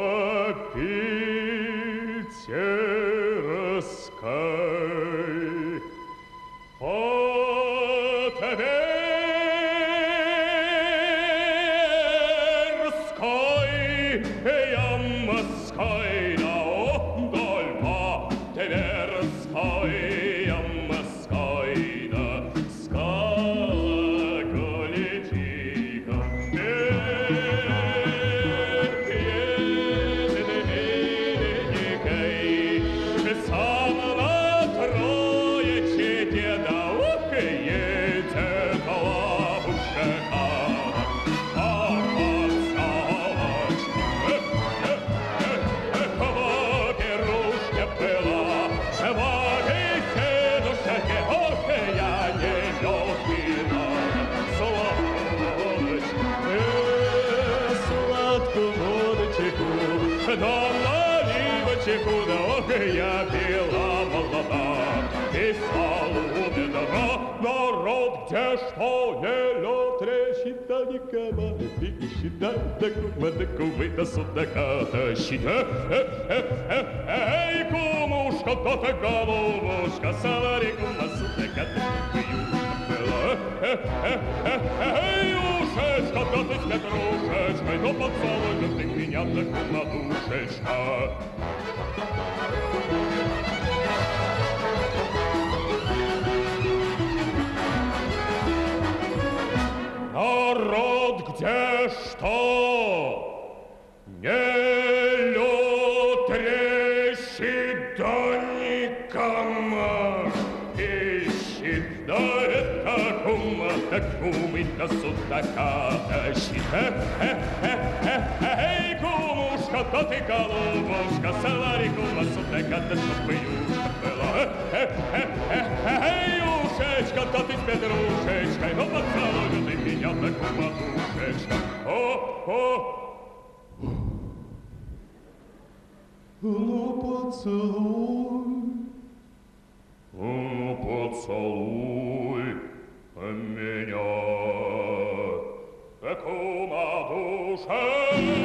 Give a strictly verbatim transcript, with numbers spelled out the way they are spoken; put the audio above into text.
Питерской. По Тверской Ямской, да вдоль по Тверской Ямской, да скала колечико. Сам на Троечи деда едет лапушка. А подсолочка, кого пирушка была, в душке, ох, я не лёг вина, солодочка, сладкую водочку, да наливочку, да ох, я пила молода, писала умедра, народ, где что не лед, трещит, да не комары, пищит, да да кума, да кумы, да судака, тащит. Эй, кумушка, да ты головушка, саларику на судака, да была. Эй, ушечка, да ты с петрушечкой, но поцелуй ты меня, да кума, душечка. Народ, где что не лед трещит, да никому ищет, да это кума, да кумы, да судака тащит. Эй, кумушка, да ты голубушка, саларику на судака, да чтобы юшка была. Эй, ушечка, да ты с петрушечкой, но поцелуй ты меня, да кума, душечка. О, о, ну поцелуй, ну поцелуй меня, да кума, душечка.